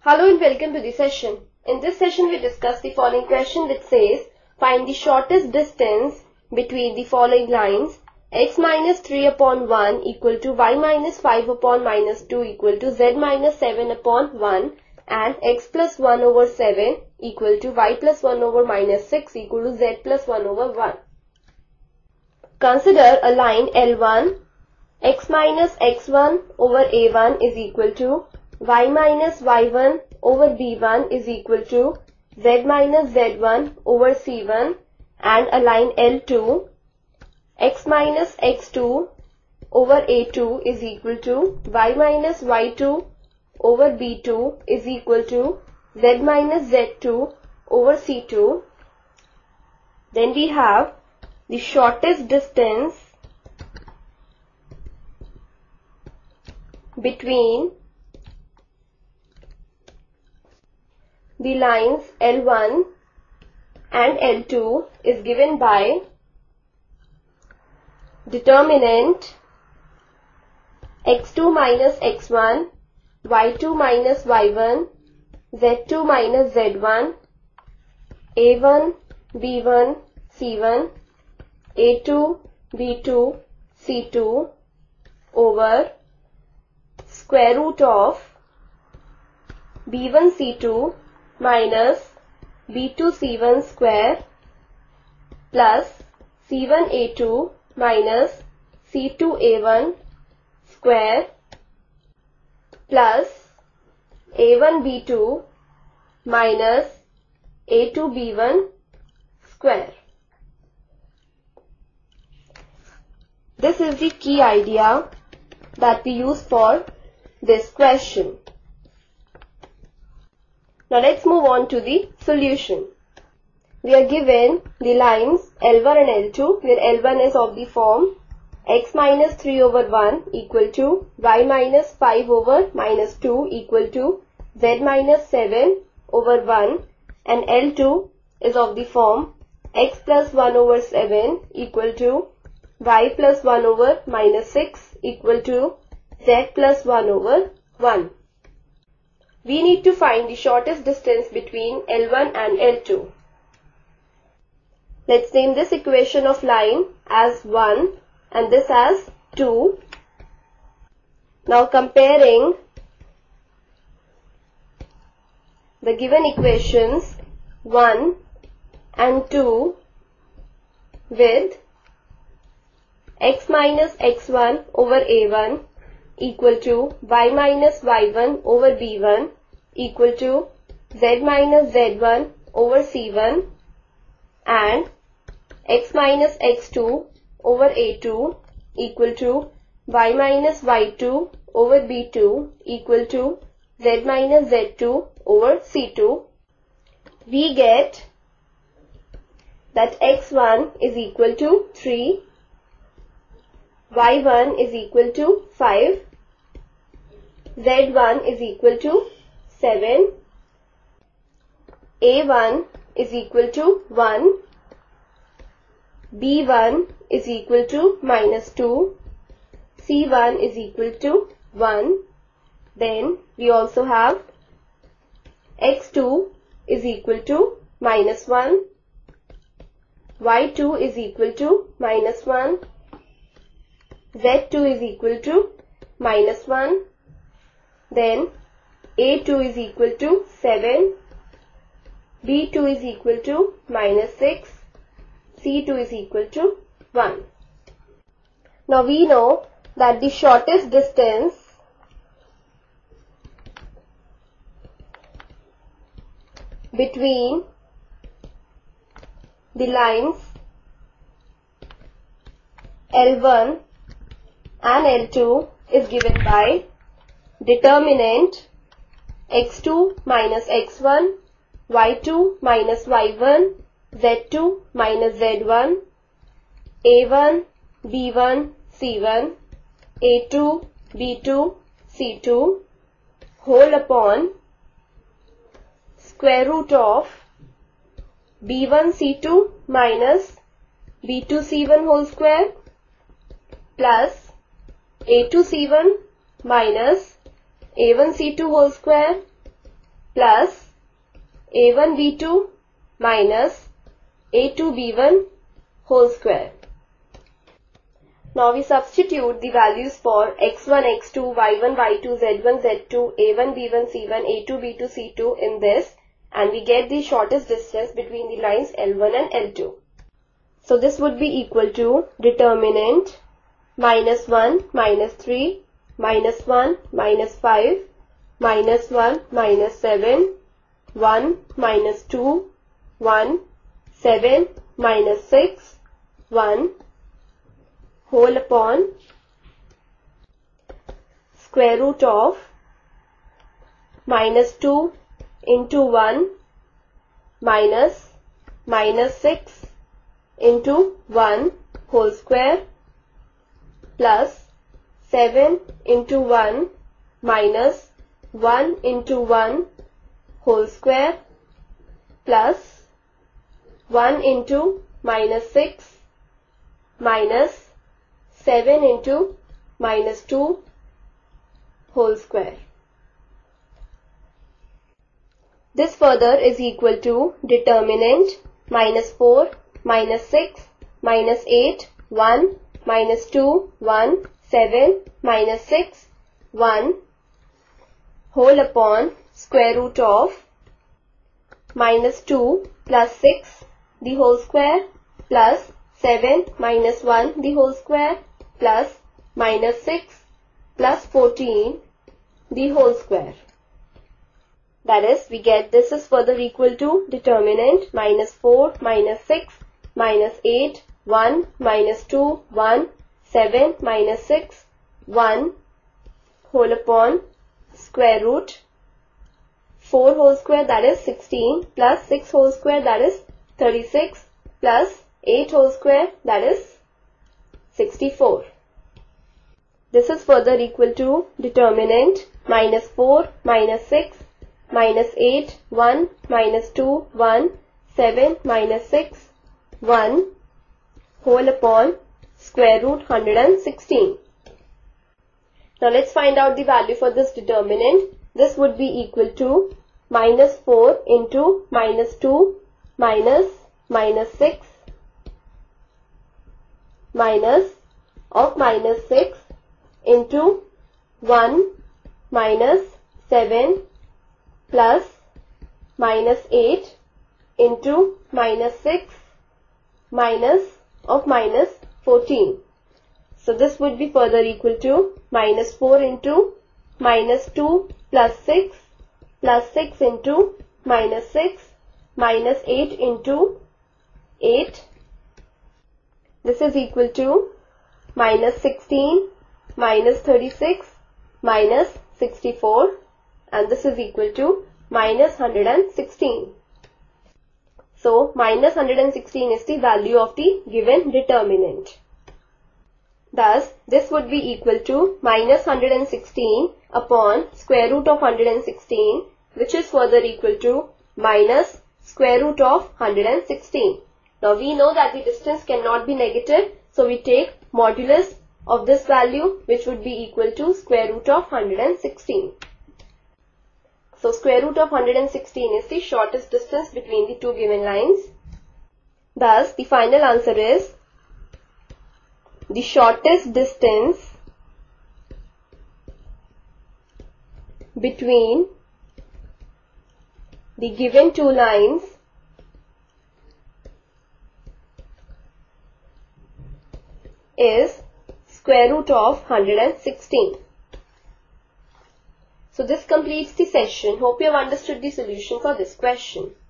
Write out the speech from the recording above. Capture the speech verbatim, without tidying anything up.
Hello and welcome to the session. In this session we discuss the following question which says, find the shortest distance between the following lines: x minus three upon one equal to y minus five upon minus two equal to z minus seven upon one and x plus one over seven equal to y plus one over minus six equal to z plus one over one. Consider a line L one. X minus x one over a one is equal to y minus y one over b one is equal to z minus z one over c one, and a line L two. X minus x two over a two is equal to y minus y two over b two is equal to z minus z two over c two. Then we have the shortest distance between the lines L one and L two is given by determinant x two minus x one, y two minus y one, z two minus z one, a one, b one, c one, a two, b two, c two over square root of b one c two minus b two c one square plus c one a two minus c two a one square plus a one b two minus a two b one square. This is the key idea that we use for this question. Now let's move on to the solution. We are given the lines L one and L two, where L one is of the form x minus three over one equal to y minus five over minus two equal to z minus seven over one, and L two is of the form x plus one over seven equal to y plus one over minus six equal to z plus one over one. We need to find the shortest distance between L one and L two. Let's name this equation of line as one and this as two. Now comparing the given equations one and two with x minus x one over a one equal to y minus y one over b one equal to z minus z one over c one, and x minus x two over a two equal to y minus y two over b two equal to z minus z two over c two. We get that x one is equal to three, y one is equal to five, z one is equal to seven, a one is equal to one, b one is equal to minus two, c one is equal to one. Then we also have x two is equal to minus one, y two is equal to minus one, z two is equal to minus one, then a two is equal to seven, b two is equal to minus six, c two is equal to one. Now we know that the shortest distance between the lines L one and L two is given by determinant x two minus x one, y two minus y one, z two minus z one, a one, b one, c one, a two, b two, c two whole upon square root of b one c two minus b two c one whole square plus a two c one minus a one c two whole square plus a one b two minus a two b one whole square. Now we substitute the values for x one, x two, y one, y two, z one, z two, a one, b one, c one, a two, b two, c two in this, and we get the shortest distance between the lines L one and L two. So this would be equal to determinant minus one, minus three, minus one, minus five, minus one, minus seven, one, minus two, one, seven, minus six, one, whole upon square root of minus two into one minus minus six into one whole square plus seven into one minus one into one whole square plus one into minus six minus seven into minus two whole square. This further is equal to determinant minus four, minus six, minus eight, one, minus two, one, seven, minus six, one, whole upon square root of minus two plus six the whole square plus seven minus one the whole square plus minus six plus fourteen the whole square. That is, we get this is further equal to determinant minus four, minus six, minus eight, one, minus two, one, seven, minus six, one, whole upon square root four whole square, that is sixteen, plus six whole square, that is thirty-six, plus eight whole square, that is sixty-four. This is further equal to determinant minus four, minus six, minus eight, one, minus two, one, seven, minus six, one, whole upon square root one hundred sixteen. Now let's find out the value for this determinant. This would be equal to minus four into minus two minus minus six minus of minus six into one minus seven plus minus eight into minus six minus of minus fourteen. So this would be further equal to minus four into minus two plus six plus six into minus six minus eight into eight. This is equal to minus sixteen minus thirty-six minus sixty-four, and this is equal to minus one hundred sixteen. So minus one hundred sixteen is the value of the given determinant. Thus, this would be equal to minus one hundred sixteen upon square root of one hundred sixteen, which is further equal to minus square root of one hundred sixteen. Now we know that the distance cannot be negative, so we take modulus of this value, which would be equal to square root of one hundred sixteen. So square root of one hundred sixteen is the shortest distance between the two given lines. Thus, the final answer is the shortest distance between the given two lines is square root of one hundred sixteen. So this completes the session. Hope you have understood the solution for this question.